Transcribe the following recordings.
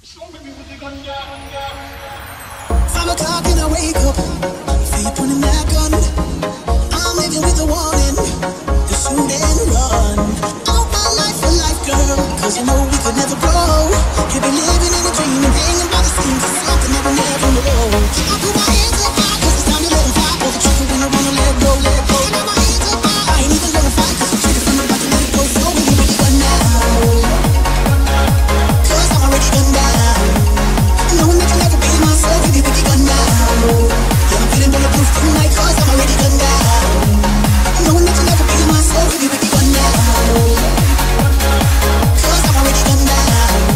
5 o'clock and I wake up, feet pointing that gun. I'm living with a warning, to shoot and run. All my life for life, girl, cause you know we could never grow. You've been living in a dream and hanging by the seams of something that we'll never know. I put my hands up high cause it's time to let them fly. Pull the trigger when I wanna let go, let go. I got my hands up high, I ain't even gonna fight cause the trigger's I'm about to let it go. So when you ready, run now, cause I'm already done now. Knowing that you'll never be myself, if you think you're gone now. Yeah, I'm feeling bulletproof tonight, cause I'm already done now. Knowing that you'll never be myself, if you think you're gone now. Cause I'm already done now.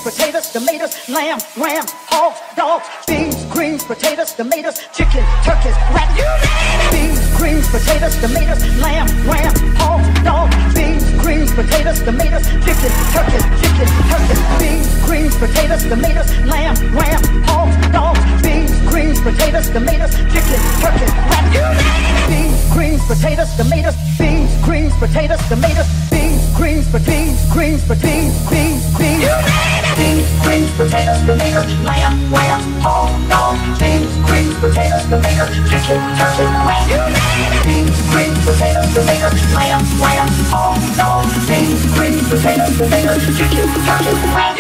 potatoes, tomatoes, lamb, ram, hogs, dogs, beans, greens, potatoes, tomatoes, chicken, turkeys, rat, beans, greens, potatoes, tomatoes, lamb, ram, hogs, dogs, beans, greens, potatoes, tomatoes, chicken, turkeys, beans, greens, potatoes, tomatoes, lamb, ram, hogs, dogs, beans, greens, potatoes, tomatoes, chicken, turkeys, rat, beans, greens, potatoes, tomatoes, beans, greens, potatoes, tomatoes, beans, greens, beans, greens, beans, beans, beans, beans, greens, potatoes, tomatoes, lamb, ram, hog, dog, beans, greens, potatoes, tomatoes, chicken, turkey, rat, beans, greens, potatoes, tomatoes, lamb, ram, hog, dog, beans, greens, potatoes, tomatoes, chicken, turkey, rat.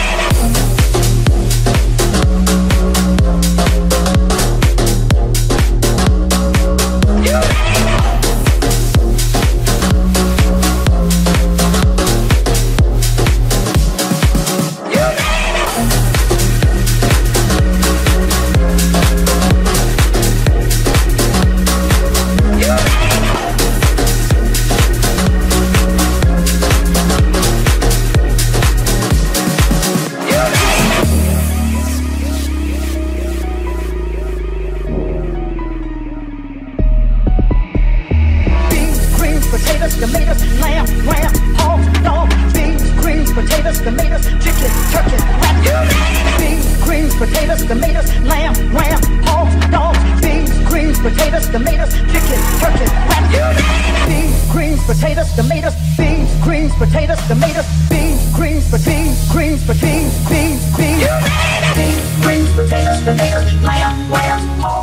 Potatoes, tomatoes, lamb, ram, hog, dog, beans, greens, potatoes, tomatoes, chicken, turkey, rat, beans, greens, potatoes, tomatoes, lamb, ram, hog, dog, beans, greens, potatoes, tomatoes, chicken, turkey, rat, beans, greens, potatoes, tomatoes, beans, greens, potatoes, tomatoes, beans, greens, beans, greens, beans, beans, beans, beans, greens, potatoes, tomatoes, lamb, ram, hog.